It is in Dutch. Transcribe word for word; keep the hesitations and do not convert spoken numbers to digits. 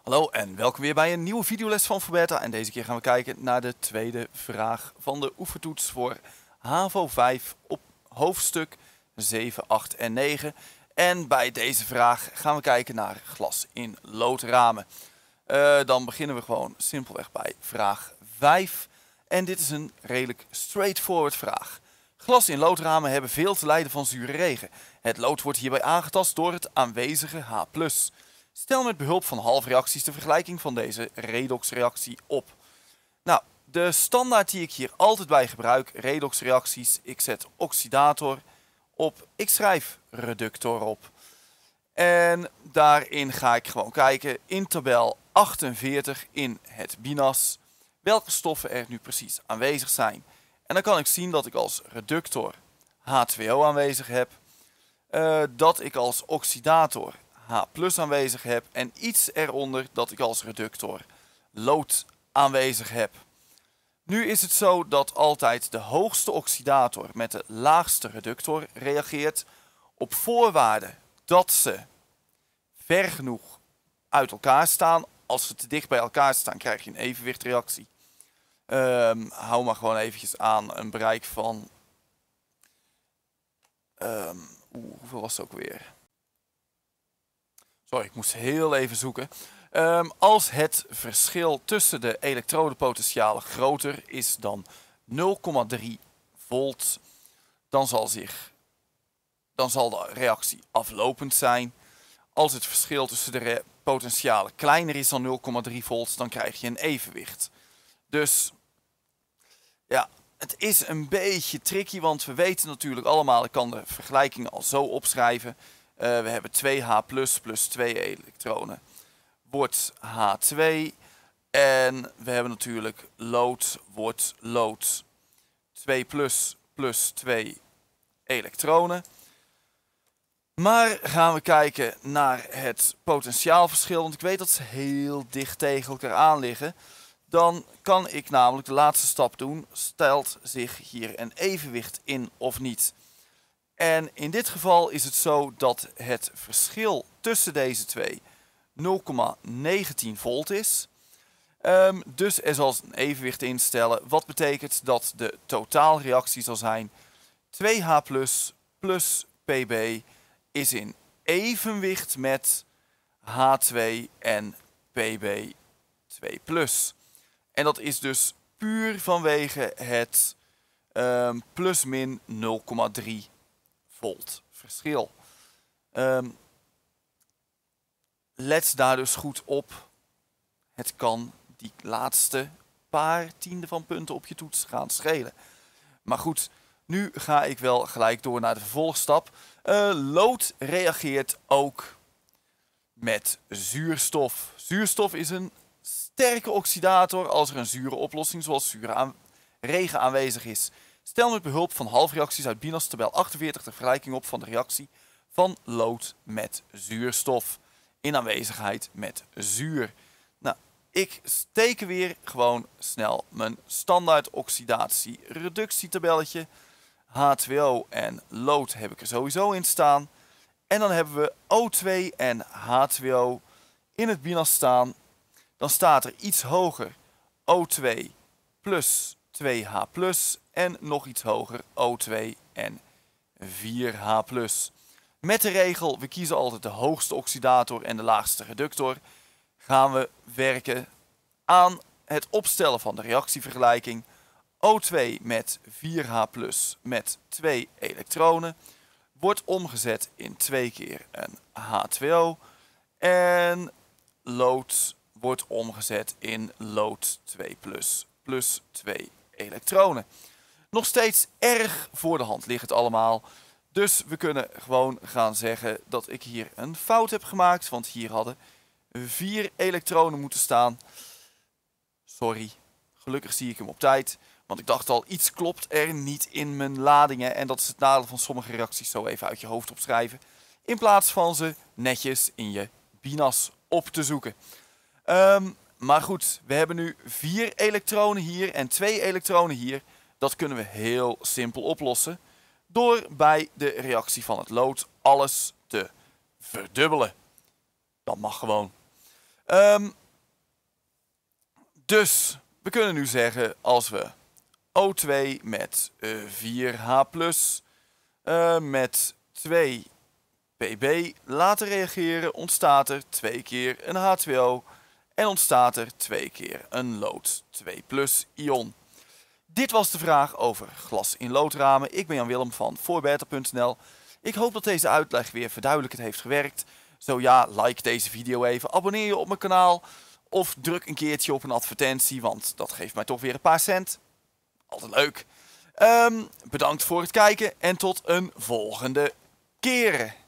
Hallo en welkom weer bij een nieuwe videoles van Verberta. En deze keer gaan we kijken naar de tweede vraag van de oefentoets voor HAVO vijf op hoofdstuk zeven, acht en negen. En bij deze vraag gaan we kijken naar glas in loodramen. Uh, dan beginnen we gewoon simpelweg bij vraag vijf. En dit is een redelijk straightforward vraag. Glas in loodramen hebben veel te lijden van zure regen. Het lood wordt hierbij aangetast door het aanwezige H plus. Stel met behulp van halfreacties de vergelijking van deze redoxreactie op. Nou, de standaard die ik hier altijd bij gebruik, redoxreacties, ik zet oxidator op, ik schrijf reductor op. En daarin ga ik gewoon kijken in tabel achtenveertig in het binas welke stoffen er nu precies aanwezig zijn. En dan kan ik zien dat ik als reductor H twee O aanwezig heb, uh, dat ik als oxidator H plus aanwezig heb en iets eronder dat ik als reductor lood aanwezig heb. Nu is het zo dat altijd de hoogste oxidator met de laagste reductor reageert op voorwaarde dat ze ver genoeg uit elkaar staan. Als ze te dicht bij elkaar staan krijg je een evenwichtreactie. Um, hou maar gewoon eventjes aan een bereik van... Um, oeh, hoeveel was het ook weer? Sorry, ik moest heel even zoeken. Um, als het verschil tussen de elektrodepotentialen groter is dan nul komma drie volt, dan zal, zich, dan zal de reactie aflopend zijn. Als het verschil tussen de potentialen kleiner is dan nul komma drie volt, dan krijg je een evenwicht. Dus ja, het is een beetje tricky, want we weten natuurlijk allemaal, ik kan de vergelijking al zo opschrijven. Uh, we hebben twee H plus plus twee elektronen wordt H twee. En we hebben natuurlijk lood wordt lood twee plus plus twee elektronen. Maar gaan we kijken naar het potentiaalverschil, want ik weet dat ze heel dicht tegen elkaar aan liggen. Dan kan ik namelijk de laatste stap doen, stelt zich hier een evenwicht in of niet. En in dit geval is het zo dat het verschil tussen deze twee nul komma negentien volt is. Um, dus er zal een evenwicht instellen. Wat betekent dat de totaalreactie zal zijn twee H plus plus P B is in evenwicht met H twee en P B twee plus. En dat is dus puur vanwege het um, plus min nul komma drie volt verschil. Um, let daar dus goed op. Het kan die laatste paar tiende van punten op je toets gaan schelen. Maar goed, nu ga ik wel gelijk door naar de vervolgstap. Uh, lood reageert ook met zuurstof. Zuurstof is een sterke oxidator als er een zure oplossing zoals zure aan regen aanwezig is. Stel met behulp van halfreacties uit binas tabel achtenveertig de vergelijking op van de reactie van lood met zuurstof in aanwezigheid met zuur. Nou, ik steek weer gewoon snel mijn standaard oxidatie reductietabelletje. H twee O en lood heb ik er sowieso in staan. En dan hebben we O twee en H twee O in het binas staan. Dan staat er iets hoger O twee plus twee H plus en nog iets hoger O twee en vier H plus. Met de regel, we kiezen altijd de hoogste oxidator en de laagste reductor, gaan we werken aan het opstellen van de reactievergelijking. O twee met vier H plus met twee elektronen wordt omgezet in twee keer een H twee O en lood wordt omgezet in lood twee plus plus twee elektronen. Nog steeds erg voor de hand ligt het allemaal. Dus we kunnen gewoon gaan zeggen dat ik hier een fout heb gemaakt. Want hier hadden vier elektronen moeten staan. Sorry, gelukkig zie ik hem op tijd. Want ik dacht al, iets klopt er niet in mijn ladingen. En dat is het nadeel van sommige reacties zo even uit je hoofd opschrijven. In plaats van ze netjes in je binas op te zoeken. Um, maar goed, we hebben nu vier elektronen hier en twee elektronen hier. Dat kunnen we heel simpel oplossen. Door bij de reactie van het lood alles te verdubbelen. Dat mag gewoon. Um, dus we kunnen nu zeggen, als we O twee met uh, vier H plus, uh, met twee P B laten reageren, ontstaat er twee keer een H twee O en ontstaat er twee keer een lood twee plus ion. Dit was de vraag over glas in loodramen. Ik ben Jan Willem van voorbeter punt n l. Ik hoop dat deze uitleg weer verduidelijkend heeft gewerkt. Zo ja, like deze video even, abonneer je op mijn kanaal of druk een keertje op een advertentie, want dat geeft mij toch weer een paar cent. Altijd leuk. Um, bedankt voor het kijken en tot een volgende keer.